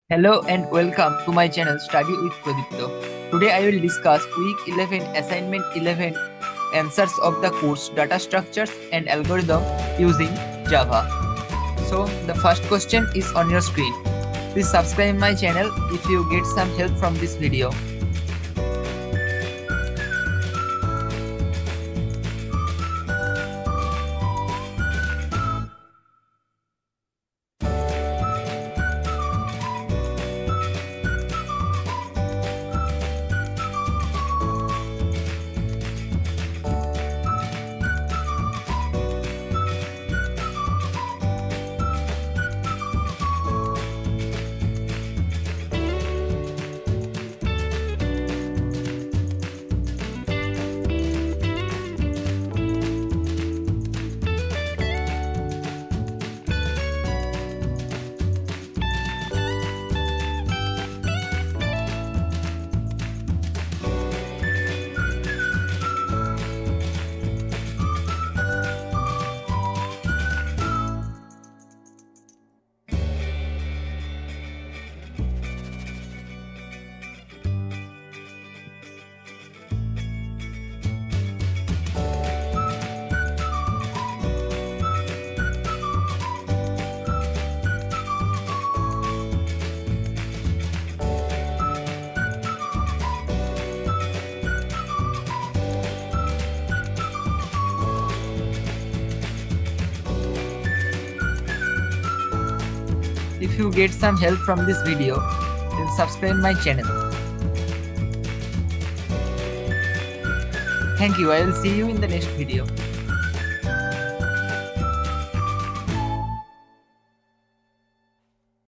Hello and welcome to my channel Study with Pradipto. Today I will discuss week 11 assignment 11 answers of the course data structures and algorithm using Java. So the first question is on your screen. Please subscribe my channel if you get some help from this video. If you get some help from this video, then subscribe my channel. Thank you. I will see you in the next video.